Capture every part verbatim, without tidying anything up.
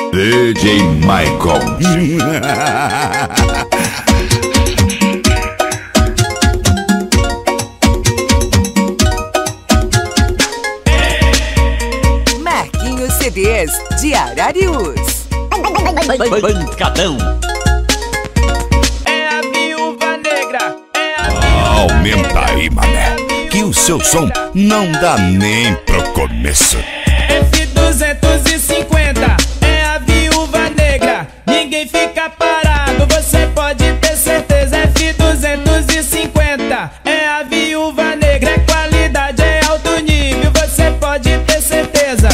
D J Michael. Marquinhos C Ds de Ararius. Bancadão. É a Viúva Negra, é a Ah, aumenta aí, mané, que o seu som não dá nem pro começo. F duzentos e cinquenta, é a Viúva Negra. Ninguém fica parado, você pode ter certeza. F duzentos e cinquenta, é a Viúva Negra. É qualidade, é alto nível, você pode ter certeza.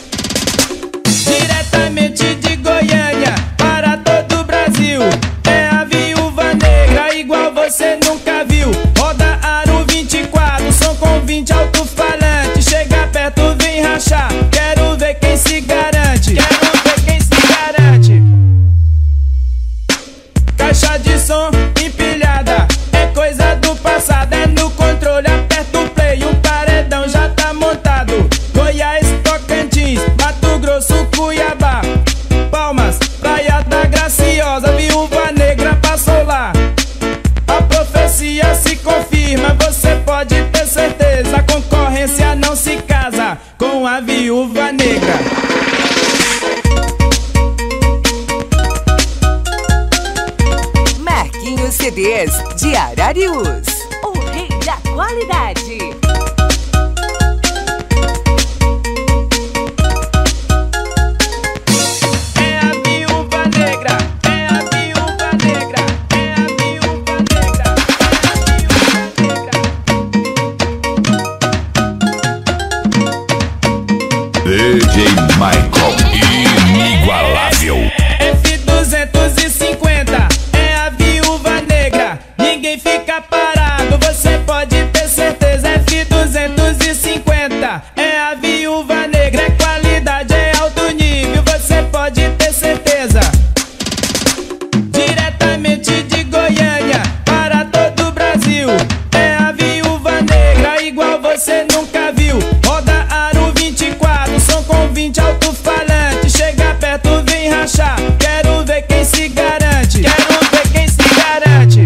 Diretamente de Goiânia para todo o Brasil, é a Viúva Negra, igual você nunca viu. Roda aro vinte e quatro, som com vinte alto-falante. Chega perto, vem rachar, quero ver quem se garante. Quero ver quem se garante. Caixa de som empilhada, é coisa do passado. É no controle, aperta o play, o paredão já tá montado. Goiás, Tocantins, Mato Grosso, Cuiabá, Palmas, Praia da Graciosa, Viúva Negra passou lá. A profecia se confirma, você pode ter certeza. A concorrência não se casa com a Viúva Negra. Marquinhos C Ds de Ararius. O rei da qualidade. É a Viúva Negra, é a Viúva Negra, é a Viúva Negra, é a Viúva Negra. D J Michael, inigualável. F duzentos e cinquenta, é a Viúva Negra. Ninguém fica parado, você pode ter certeza. F duzentos e cinquenta, é a Viúva Negra. É qualidade, é alto nível, você pode ter certeza. Diretamente de Goiânia para todo o Brasil, é a Viúva Negra, igual você nunca viu. Roda aro vinte e quatro, som com vinte alto-falante. Chega perto, vem rachar, quero ver quem se garante. Quero ver quem se garante.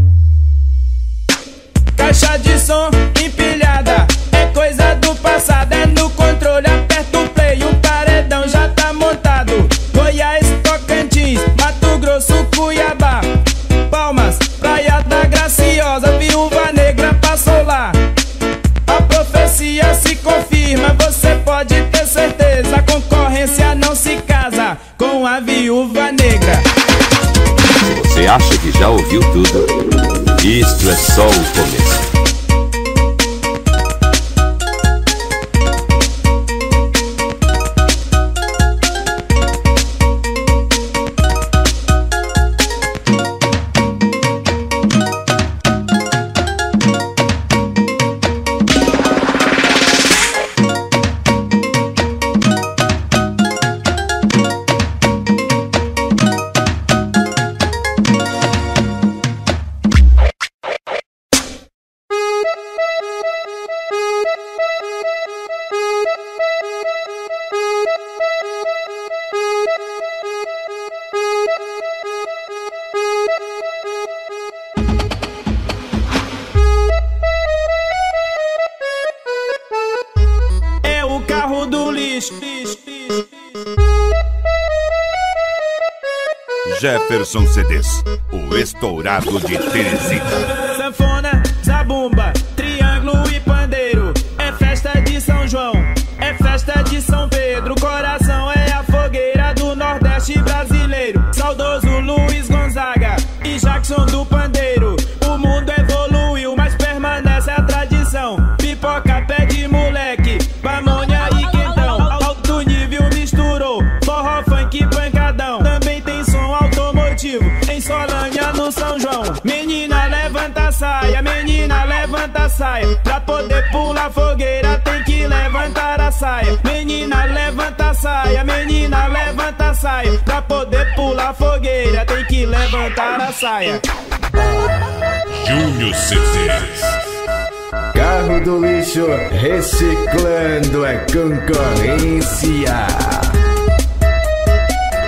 Caixa de som empilhada, é coisa do passado. É no controle, aperta o play, o paredão já tá montado. Goiás, Tocantins, Mato Grosso, Cuiabá, Palmas, Praia da Graciosa, Viúva Negra passou lá. A profecia se confirma, você pode ter certeza. A concorrência não se casa com a Viúva Negra. Você acha que já ouviu tudo? Isto é só o começo. É o carro do lixo. Jefferson C Ds, o estourado de Teresita. Sanfona, zabumba, triângulo e pandeiro. É festa de São João, é festa de São Pedro. Coração é a fogueira do Nordeste brasileiro. Saudoso Luiz Gonzaga e Jackson do pandeiro. O mundo evoluiu, mas permanece a tradição. Pipoca, pé de moleque, pamonha e quentão. Alto nível misturou, forró, funk, pancadão. Também tem som automotivo em Solânia, no São João. Menina, levanta a saia, menina, levanta a saia. Pra poder pular fogueira tem que levantar a saia. Menina, levanta a saia, menina, levanta a saia. Pra poder pular fogueira tem que levantar a saia. Júnior C Ds. Carro do lixo reciclando é concorrência.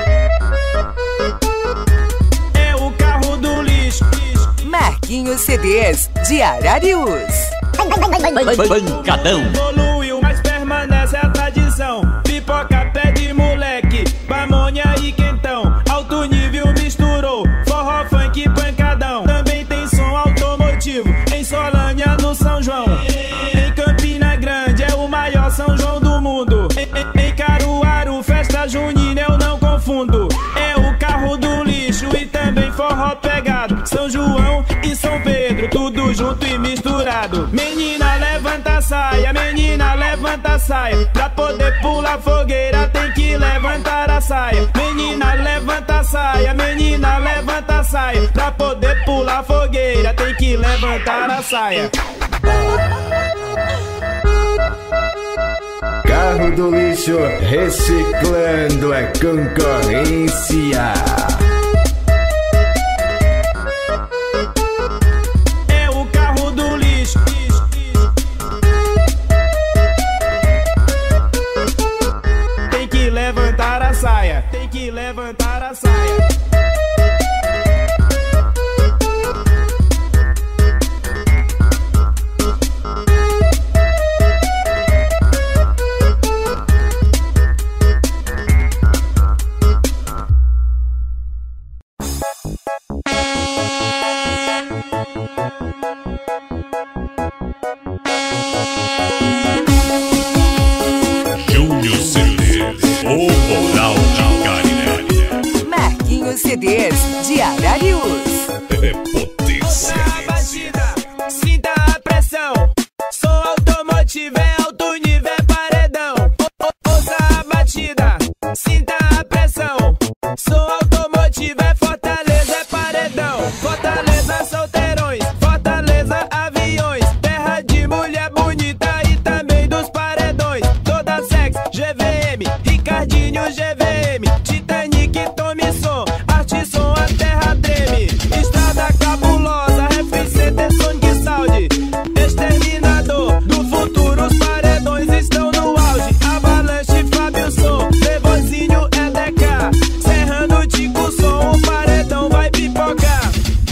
Marquinhos C Ds de Ararius. Pancadão. Evoluiu, mas permanece a tradição. Pipoca, pé de moleque, pamonha e quentão. Alto nível misturou, forró, funk, pancadão. Também tem som automotivo em Solânia, no São João. Em Campina Grande é o maior São João do mundo. Em, em, em Caruaru, festa junina eu não confundo. É o carro do lixo e também forró pegado. São João e São Pedro, tudo junto e misturado. Menina, levanta a saia, menina, levanta a saia. Pra poder pular fogueira tem que levantar a saia. Menina, levanta a saia, menina, levanta a saia. Pra poder pular fogueira tem que levantar a saia. Carro do lixo reciclando é concorrência. É o carro do lixo. Tem que levantar a saia. Tem que levantar a saia. Júnior C Ds, o Moral de Carinha. Marquinhos C Ds de Ararius. É potência. A batida, sinta a pressão. Som automotivo é alto nível, é paredão. O- o- Ouça a batida, sinta a pressão. Som automotivo é Fortaleza, é paredão. Fortaleza, solteirões, Fortaleza, aviões. Terra de mulher bonita e também dos paredões. Toda sex, G V M, Ricardinho, G V M. Titanic, tome som, arte som, a terra treme. Estrada cabulosa, F C T, Sonic Sound. Exterminador do futuro, os paredões estão no auge. Avalanche, Fábio Som, Levozinho, E D K. Serrano, Tico Som, o paredão vai pipocar.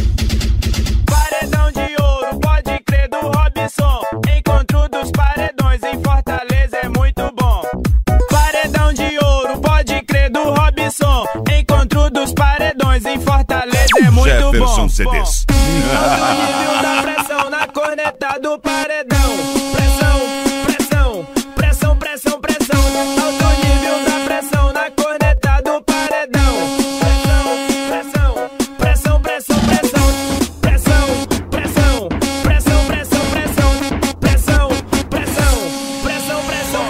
Paredão de ouro, pode crer, do Robson. Encontro dos paredões em Fortaleza é muito bom. Paredão de ouro, pode crer, do Robson. Encontro dos paredões em Fortaleza é muito bom. Jefferson C Ds. Alto nível da pressão na corneta do paredão. Pressão, pressão, pressão, pressão, pressão. Alto nível da pressão na corneta do paredão. Pressão, pressão, pressão, pressão, pressão. Pressão, pressão, pressão, pressão, pressão. Pressão, pressão, pressão, pressão,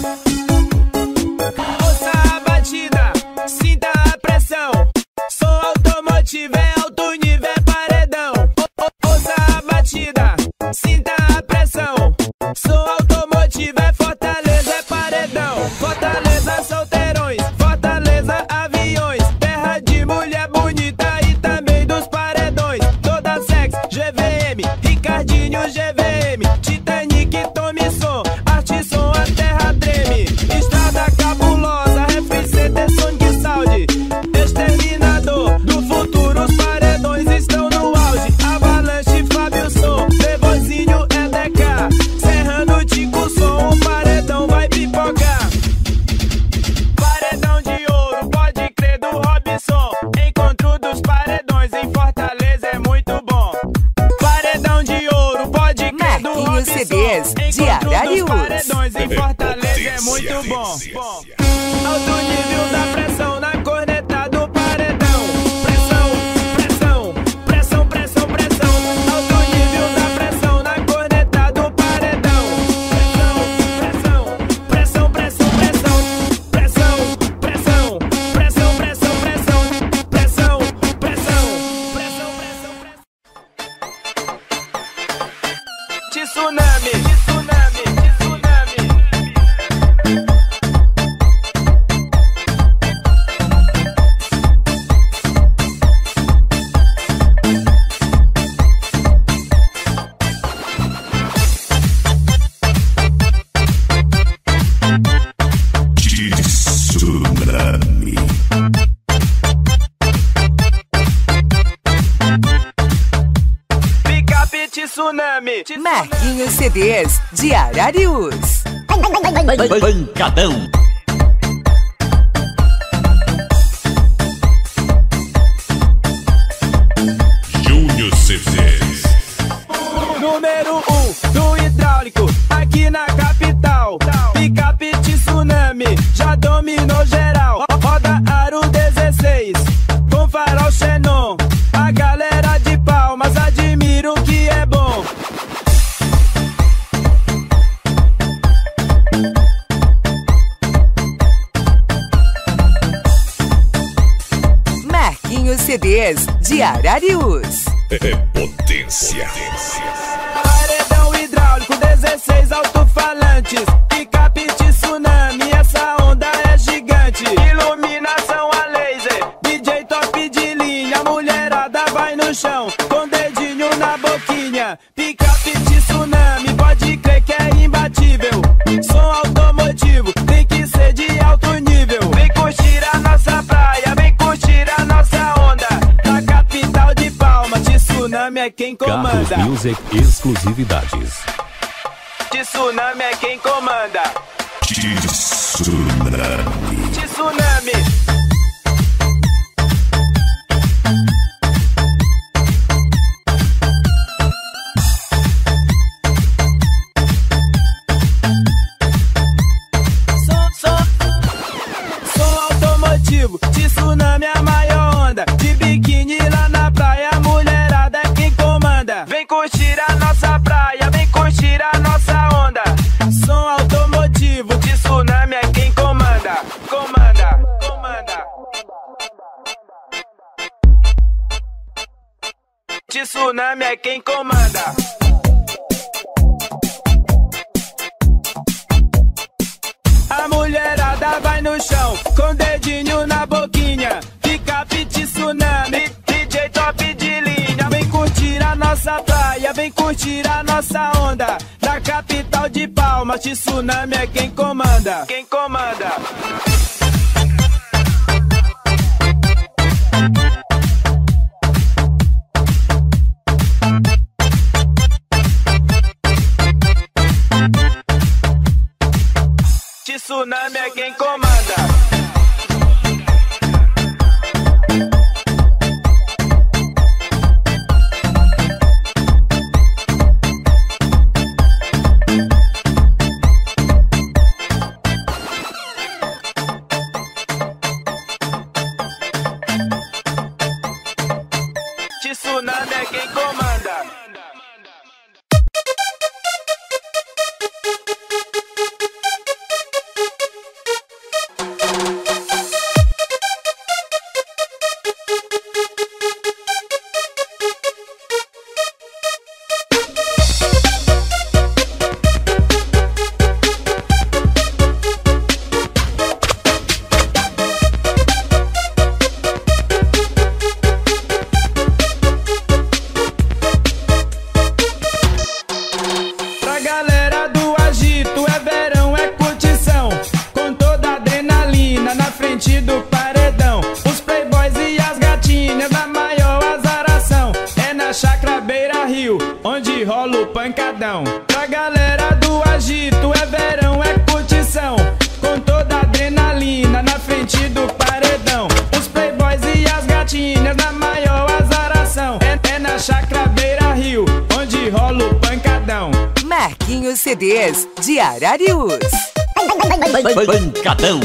pressão. Ouça a batida, sinta a pressão. Som automotivo é alto nível, é paredão. O- o- Ouça a batida, sinta a pressão. Som automotivo é Fortaleza, é paredão. Fortaleza, solteirões, Fortaleza, aviões. Terra de mulher bonita e também dos paredões. Toda sex, G V M, Ricardinho, G V M. Titanic, tome som, arte som, a terra treme. Estrada cabulosa, F C T, Sonic Sound. Exterminador do futuro, os paredões estão no auge. Avalanche, Fábio Som, Levozinho, E D K. Serrano, Tico Som, o paredão vai pipocar. Paredão de ouro, pode crer, do Robson. Encontro dos paredões em Fortaleza é muito bom. Paredão de ouro, pode crer, do Marquinhos Robson. C Ds de Encontro dos Ararius. paredões em Fortaleza é muito bom. Alto nível da pressão na corneta do paredão. Pressão, pressão, pressão, pressão, pressão. Alto nível da pressão na corneta do paredão. Pressão, pressão, pressão, pressão, pressão. Pressão, pressão, pressão, pressão, pressão. Pressão, pressão, pressão, pressão, pressão. Tsunami, tsunami, tsunami. Tsunami. tsunami. Marquinhos C Ds de Ararius. Pancadão. Júnior C Ds. Número um do hidráulico aqui na capital. Picape tsunami já dominou geral. Roda aro dezesseis com farol xenon. A galera de Palmas admira o que é bom. Marquinhos C Ds de Ararius. É potência. Paredão hidráulico, dezesseis alto-falantes. Picape tsunami, essa onda é gigante. Iluminação a laser, D J top de linha. Mulherada vai no chão, com dedinho na boquinha. Picape tsunami, pode crer que é imbatível. Som automotivo, tem que ser de alto nível. Vem curtir a nossa praia, vem curtir a nossa onda. Na capital de Palmas, tsunami é quem comanda. Carros Music exclusividades. Tsunami é quem comanda. Tsunami. Tsunami. Som, som, som automotivo. Tsunami é a maior onda. De biquíni lá na praia, a mulherada é quem comanda. Vem curtir a nossa praia, vem curtir a nossa onda. Som automotivo, tsunami é quem comanda. Comanda, comanda. Tsunami é quem comanda. A mulherada vai no chão, com dedinho na boquinha. Picape tsunami, D J top de linha. Vem curtir a nossa praia, vem curtir a nossa onda. Da capital de Palmas, tsunami é quem comanda. Quem comanda. Tsunami é quem comanda. Tsunami é quem comanda. Do paredão, os playboys e as gatinhas na maior azaração. É na Chácara Beira Rio, onde rola o pancadão. Pra galera do agito, é verão, é curtição. Com toda adrenalina na frente do paredão. Os playboys e as gatinhas na maior azaração. É, é na Chácara Beira Rio, onde rola o pancadão. Marquinhos C Ds de Ararius. Pancadão.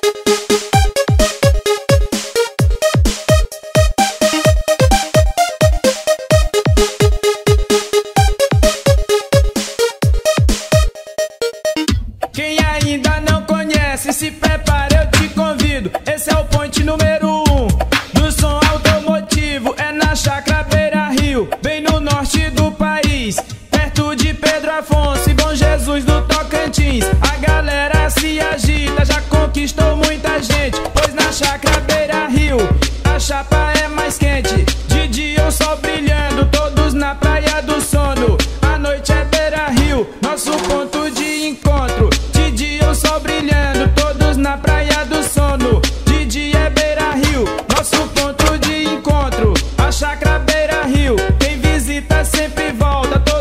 Quem ainda não conhece, se prepare, eu te convido. Esse é o ponte número um do som automotivo. É na Chácara Beira Rio, bem no norte do país, perto de Pedro Afonso e Bom Jesus do Tocantins. A galera se agita, já conquistou muita gente, pois na Chácara Beira Rio a chapa é mais quente. De dia o sol brilhando, todos na praia do sono. A noite é Beira Rio, nosso ponto de encontro. De dia o sol brilhando, todos na praia do sono. De dia é Beira Rio, nosso ponto de encontro. A Chácara Beira Rio, quem visita sempre volta.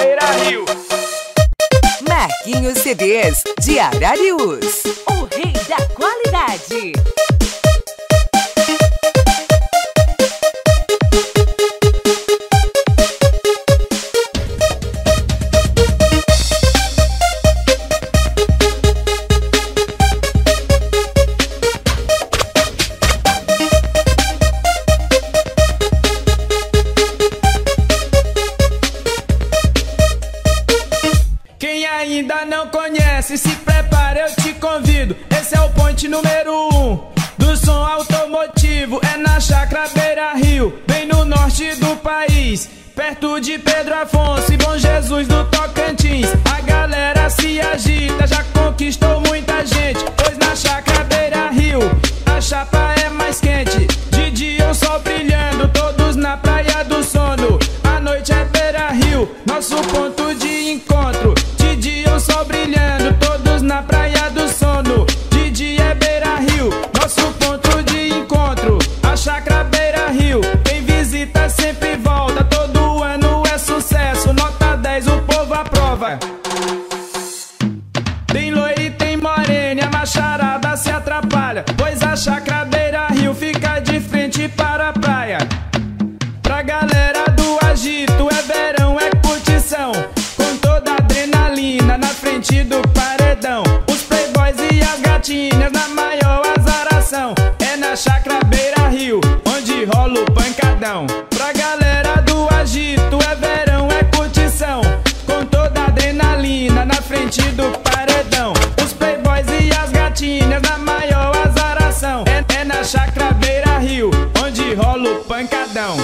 Beira Rio. Marquinhos C Ds de Ararius, o rei da qualidade. Quem ainda não conhece, se prepara, eu te convido. Esse é o point número um do som automotivo. É na Chácara Beira Rio, bem no norte do país, perto de Pedro Afonso e Bom Jesus do Tocantins. A galera se agita, já conquistou muita gente, pois na Chácara Beira Rio a chapa é mais quente. De dia o sol brilhando, todos na praia do sono. A noite é Beira Rio, nosso ponto de encontro. De dia o sol brilhando, todos na praia do sono. De dia é Beira Rio, nosso ponto de encontro. A Chácara Beira Rio, quem visita sempre volta. Todo ano é sucesso, nota dez o povo aprova. Tem loira e tem morena, a macharada se atrapalha, pois a Chácara Beira Rio fica de frente para a praia. Pra galera do agito, é verão, é curtição, com toda a adrenalina na frente do paredão. Os playboys e as gatinhas na maior azaração. É na Chácara Beira Rio, onde rola o pancadão. Pra galera do agito, é verão, é curtição, com toda a adrenalina na frente do paredão. Os playboys e as gatinhas na maior azaração. É, é na Chácara Beira Rio, onde rola o pancadão.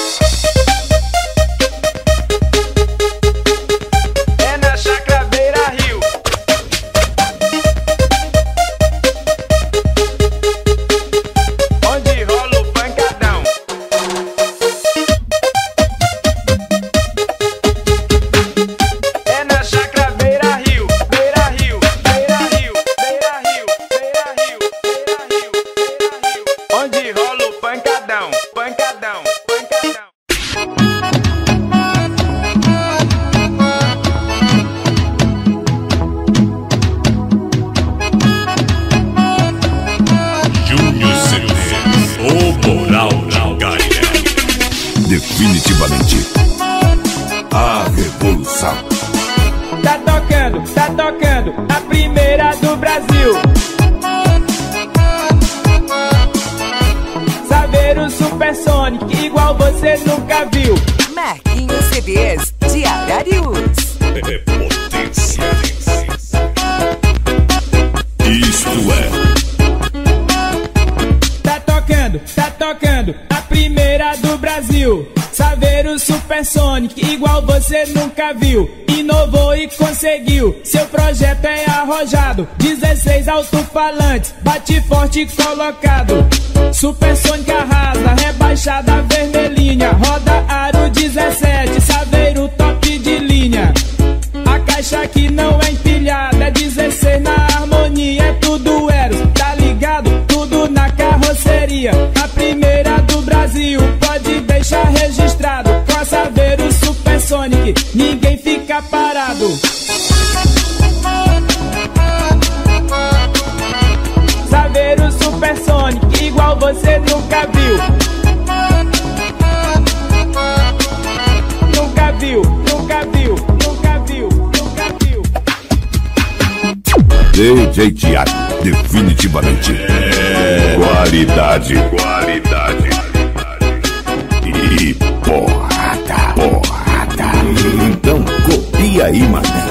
É na Chácara Beira Rio, onde rola o pancadão. É na Chácara Beira Rio, Beira Rio, Beira Rio, Beira Rio, Beira Rio, Beira Rio, Beira Rio, onde rola o pancadão, pancadão, pancadão. Júnior C Ds, o moral de Gaia. Definitivamente a revolução. Tá tocando, tá tocando, a primeira do Brasil. Saber o Supersonic, igual você nunca viu. Marquinhos C Ds de Ararius. É potência. Isto é Tá tocando, tá tocando, a primeira do Brasil. Saber o Supersonic, igual você nunca viu. Inovou e conseguiu, seu projeto é arrojado. dezesseis alto-falantes, bate forte colocado. Supersonic arrasa, rebaixada vermelhinha. Roda aro dezessete, saveiro top de linha. A caixa aqui não é empilhada, é dezesseis na harmonia. É tudo Eros, tá ligado? Tudo na carroceria. A primeira do Brasil, pode deixar registrado. Com a Saveiro Supersonic, ninguém fica parado. Saveiro Supersonic, igual você nunca viu. Nunca viu, nunca viu, nunca viu, nunca viu. D J Tiago, definitivamente qualidade, qualidade e porrada, porrada. Então copia aí, mané.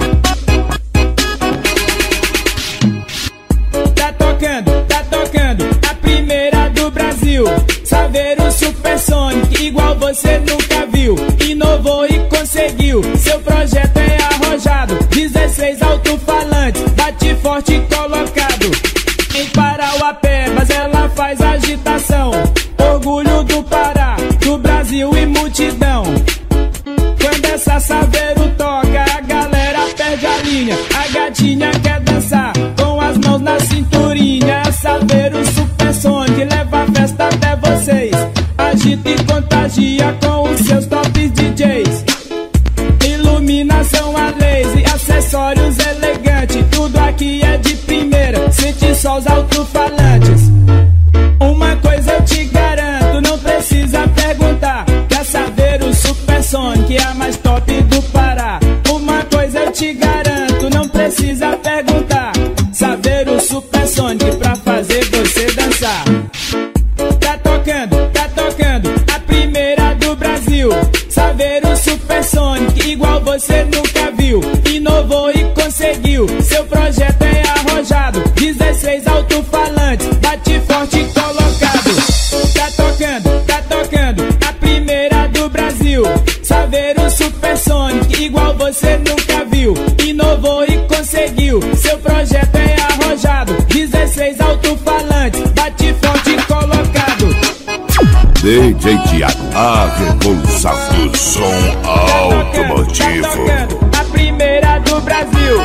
Tá tocando, tá tocando, a primeira do Brasil. Saveiro Supersonic, igual você nunca viu. Inovou e conseguiu, seu projeto é arrojado. dezesseis alto-falantes, bate forte colocado. Em Parauapebas ela faz agitação. Orgulho do Pará, do Brasil e multidão. Quando essa Saveiro toca, a galera perde a linha. A gatinha quer dançar com as mãos na cinturinha. A Saveiro Supersonic leva a festa até vocês. Agita e contagia com os seus tops D Js. Ilumina iluminação a laser, acessórios elegantes, tudo aqui é de primeira, sente só os alto-falantes. Uma coisa eu te garanto, não precisa perguntar, que a Saveiro Supersonic é a mais top do Pará. Uma coisa eu te garanto, não precisa perguntar, Saveiro Supersonic pra fazer você dançar. Tá tocando, tá tocando, a primeira do Brasil, Saveiro Supersonic, igual você nunca viu. Inovou e conseguiu, seu projeto é arrojado, dezesseis alto-falantes, bate forte e colocado. Tá tocando, tá tocando, a primeira do Brasil, Saveiro Supersonic, igual você nunca viu. Inovou e conseguiu, seu projeto é arrojado, dezesseis alto-falantes, bate forte e colocado. D J Tiago, a revolução do som automotivo. Tá tocando, a primeira do Brasil.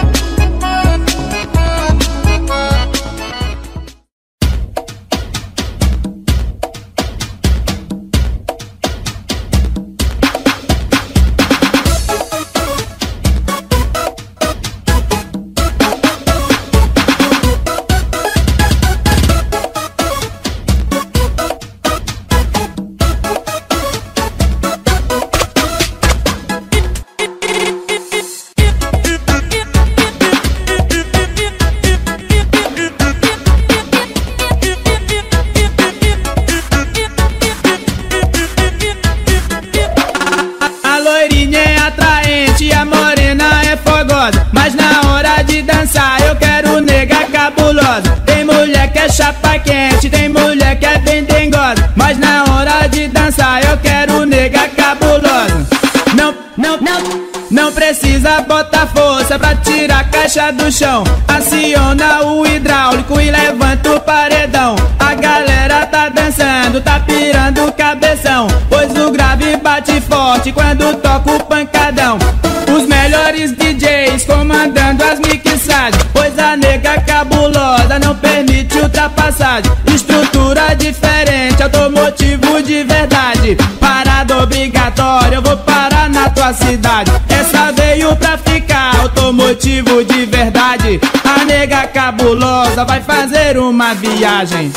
Mas na hora de dançar eu quero nega cabulosa. Tem mulher que é chapa quente, tem mulher que é bem dengosa. Mas na hora de dançar eu quero nega cabulosa. Não, não, não, não precisa botar força pra tirar a caixa do chão. Aciona o hidráulico e levanta o paredão. A galera tá dançando, tá pirando o cabeção, pois o grave bate forte quando toca o pancadão. Os melhores D Js comandando as mixagens, pois a nega cabulosa não permite ultrapassagem. Estrutura diferente, automotivo de verdade. Parada obrigatória, eu vou parar na tua cidade. Essa veio pra ficar, automotivo de verdade. A nega cabulosa vai fazer uma viagem.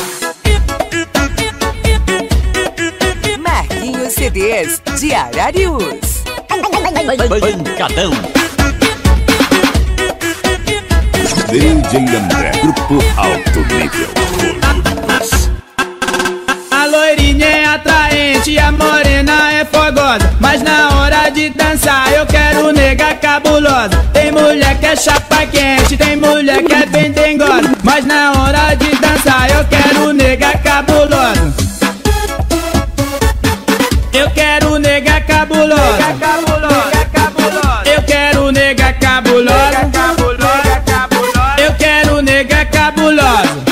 Marquinhos C Ds de Ararius. Pancadão. D J André, grupo alto nível. A loirinha é atraente, a morena é fogosa, mas na hora de dançar eu quero nega cabulosa. Tem mulher que é chapa quente, tem mulher que é bem dengosa, mas na hora de dançar eu quero nega cabulosa. Eu quero nega cabulosa, eu quero nega cabulosa, eu quero nega cabulosa.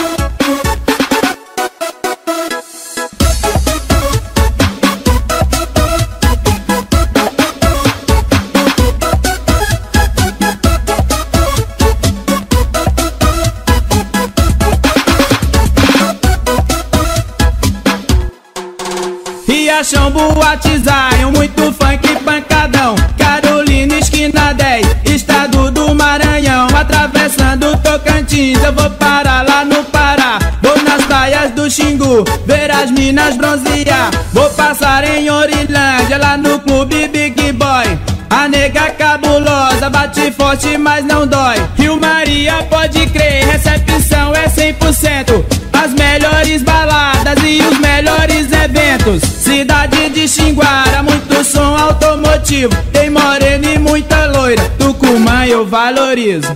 Riachão, Boate Zion, muito funk pancadão. Carolina, esquina dez, estado do Maranhão. Atravessando Tocantins, eu vou parar lá no Pará. Vou nas praias do Xingu, ver as minas bronzear. Vou passar em Orilândia, lá no clube Big Boy. A nega cabulosa bate forte, mas não dói. Rio Maria, pode crer, recepção é cem por cento. As melhores baladas e os melhores eventos. Cidade de Xinguara, muito som automotivo. Tem morena e muita loira, Tucumã eu valorizo.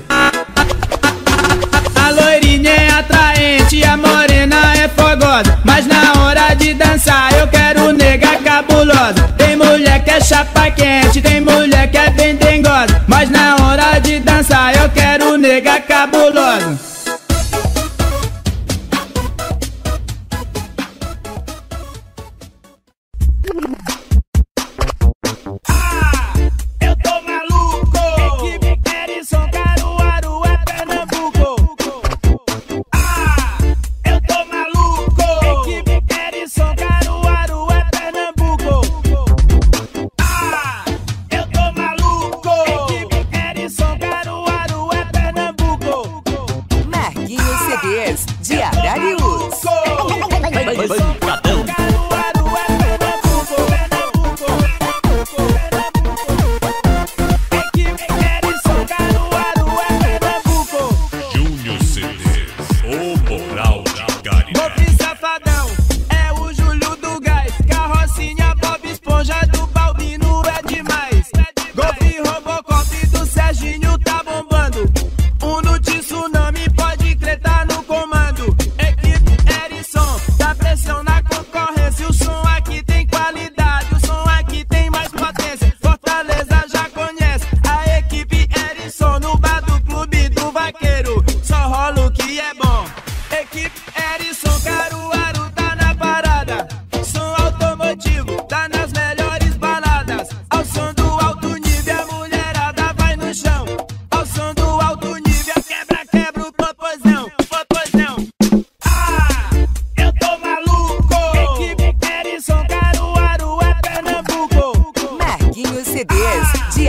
A loirinha é atraente, a morena é fogosa, mas na hora de dançar eu quero nega cabulosa. Tem mulher que é chapa quente, tem mulher que é bem dengosa, mas na hora de dançar eu quero nega cabulosa.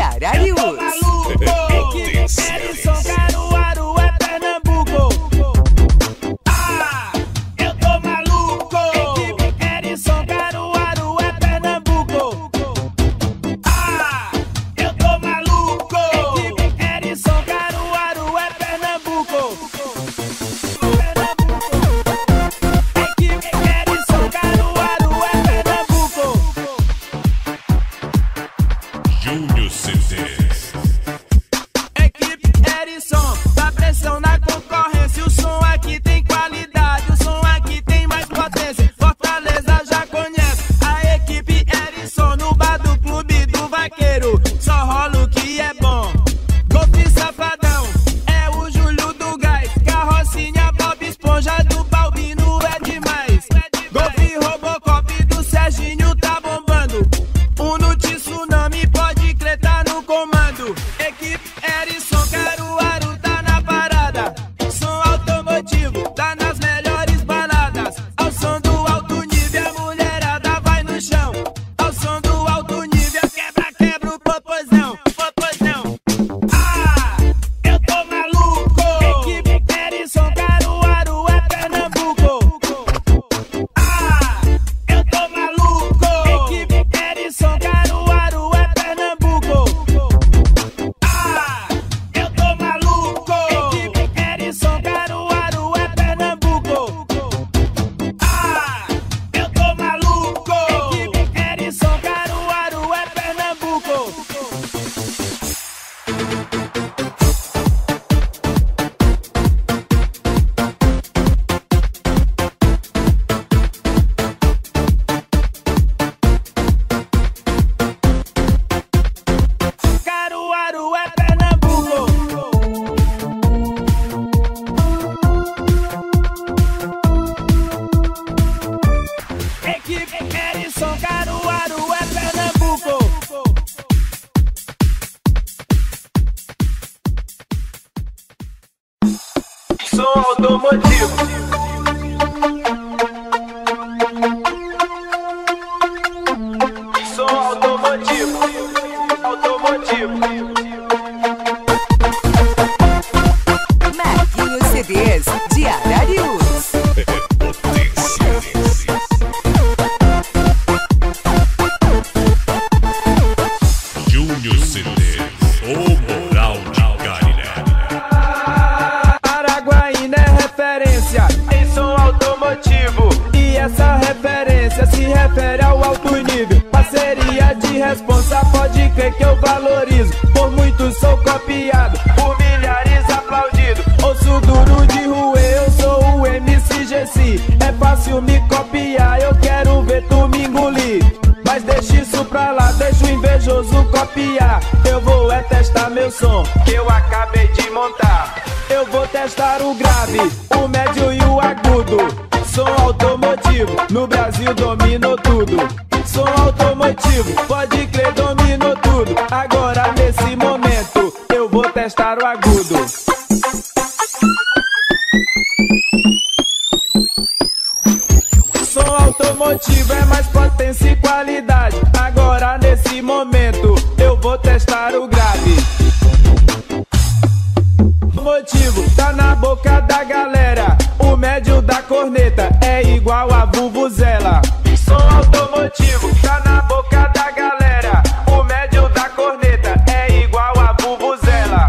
Ararius. Equipe Edson Caruaru é Pernambuco. Ah, eu tô maluco. Equipe Edson Caruaru é Pernambuco. Ah, eu tô maluco. Equipe Edson Caruaru é Pernambuco. Equipe Edson Caruaru é Pernambuco. Júnior C D. Equipe Edson, dá pressão na concorrência. O som aqui tem qualidade, o som aqui tem mais potência. Fortaleza já conhece a equipe Edson. No bar do clube do vaqueiro só rola o que é bom. Golfe Safadão, é o Júlio do Gás. Carrocinha, Bob Esponja, do Balbino é demais. Golfe Robocop do Serginho tá bombando. Uno Tsunami, pode crer, tá no comando. Equipe Edson Caruaru tá na parada. Som automotivo, tá nas melhores baladas. Ao som do alto nível, a mulherada vai no chão. Ao som do alto nível, quebra, quebra o popozão, popozão. Ah, eu tô maluco. Equipe Edson Caruaru é Pernambuco. Ah, eu tô maluco. Equipe Edson Caruaru é Pernambuco. Ah, eu tô maluco. Equipe Edson Caruaru é Pernambuco. Ah, eu tô maluco. Equipe Edson Caruaru é Pernambuco. Caruaru é Pernambuco. Equipe Edson Caruaru é Pernambuco. Som automotivo. Som automotivo. Automotivo. Marquinhos C Ds de Ararius. Júnior C D. O Moral de Carilé. Araguaína é referência em som automotivo. E essa referência se refere ao alto nível. Parceria de responsa, pode crer que eu valorizo. Por muitos sou copiado, por milhares aplaudido. Ouço duro de rua, eu sou o M C G C. É fácil me copiar, eu quero ver tu me engolir. Mas deixa isso pra lá, deixa o invejoso copiar. Eu vou é testar meu som, que eu acabei de montar. Eu vou testar o grave, o médio e o agudo. Som automotivo, no Brasil dominou tudo. Som automotivo, pode crer, dominou tudo. Agora nesse momento, eu vou testar o agudo. Som automotivo é mais potência e qualidade. Agora nesse momento, eu vou testar o grave. O motivo tá na boca da galera. O médio da corneta é igual a vuvuzela. Som automotivo tá na boca da galera. O médio da corneta é igual a vuvuzela.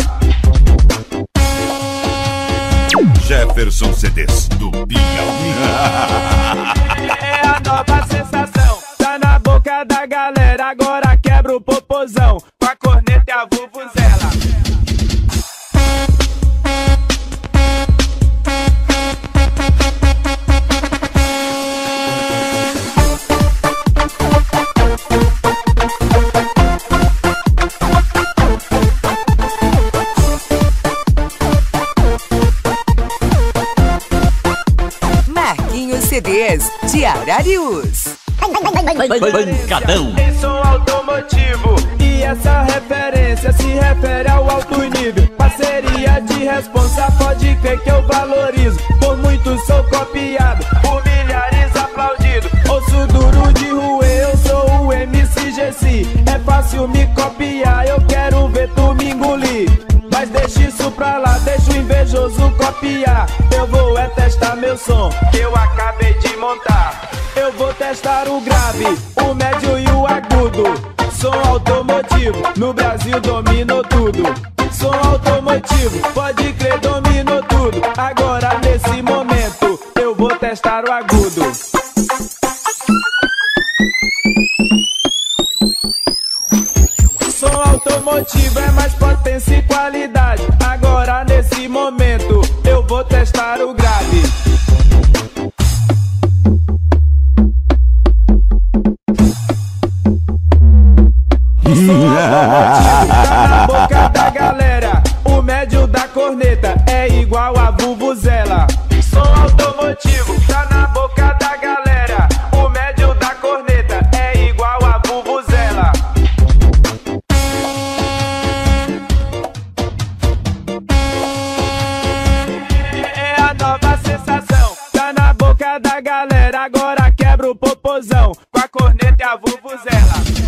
Jefferson C Ds do Piauí. É a nova sensação. Tá na boca da galera. Agora quebra o popozão. Com a corneta e a vuvuzela. Marquinhos C Ds de Ararius. Pancadão. Em som automotivo. E essa referência se refere ao alto nível. Parceria de responsa, pode crer que eu valorizo. Por muitos sou copiado, por milhares aplaudido. Ouço duro de rua, eu sou o M C G C. É fácil me copiar, eu quero saudoso copiar. Eu vou é testar meu som, que eu acabei de montar. Eu vou testar o grave, o médio e o agudo. Som automotivo, no Brasil dominou tudo. Som automotivo, pode crer, dominou tudo. Agora nesse momento, eu vou testar o agudo. Som automotivo é mais potência e qualidade. Agora nesse momento, eu vou testar o grave. Som automotivo tá na boca da galera. O médio da corneta é igual a vuvuzela. Som automotivo tá na boca da galera. O médio da corneta é igual a vuvuzela. É a nova sensação, tá na boca da galera. Agora quebra o popozão com a corneta e a vuvuzela.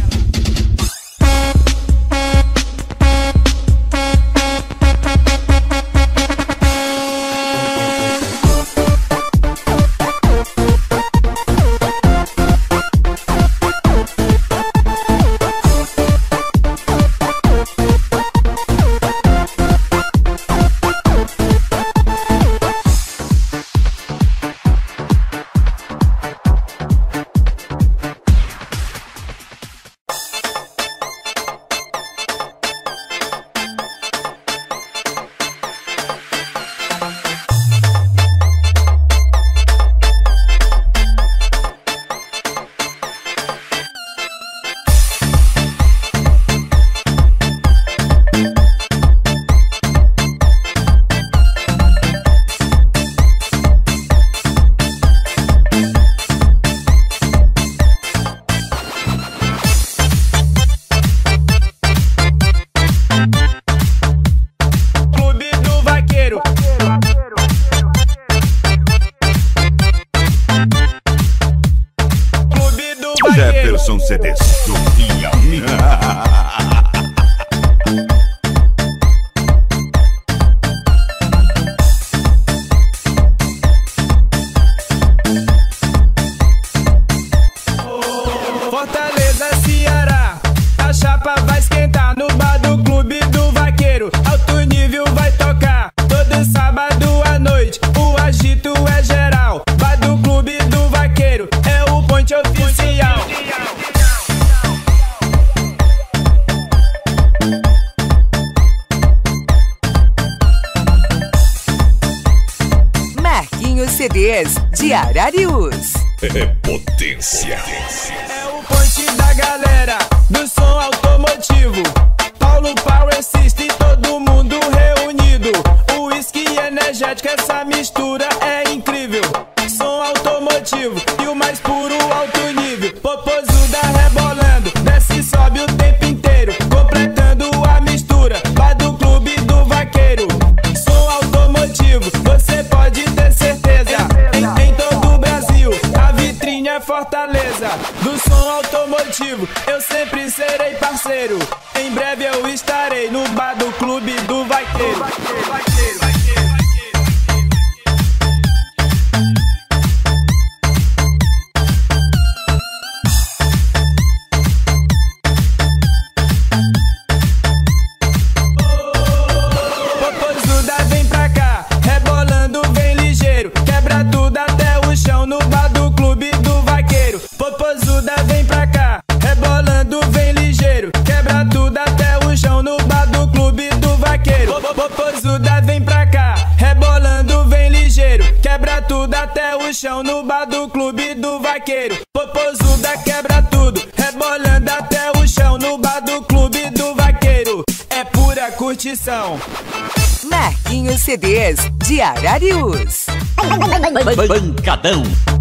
Jefferson C Ds do Piauí. Fortaleza, Ceará, a chapa vai esquentar no bar do Clube do Vaqueiro. Alto nível vai tocar todo sábado à noite. O agito é geral. Bar do Clube do Vaqueiro é o ponte oficial. Marquinhos C Ds de Ararius. É potência. É o ponte da galera do som automotivo. Paulo Power System, todo mundo reunido. O whisky energético, essa mistura é incrível. Som automotivo e o mais puro alto nível. Popozuda rebolando, desce e sobe o tempo inteiro, completando a mistura. Bar do Clube do Vaqueiro. Som automotivo, você pode ter certeza. Em, em todo o Brasil, a vitrine é Fortaleza. Do som automotivo, eu sempre serei parceiro. Em breve eu estarei no bar do Clube do Vaqueiro. Popozuda vem pra cá, rebolando vem ligeiro, quebra tudo até o chão no bar do Clube do Vaqueiro. Popozuda vem pra cá, rebolando vem ligeiro, quebra tudo até o chão no bar do Clube do Vaqueiro. Popozuda vem pra cá, rebolando vem ligeiro, quebra tudo até o chão no bar do Clube do Vaqueiro. Popozuda quebra tudo, rebolando até o chão no bar do Clube do Vaqueiro. É pura curtição. Marquinhos C Ds de Ararius. Pancadão.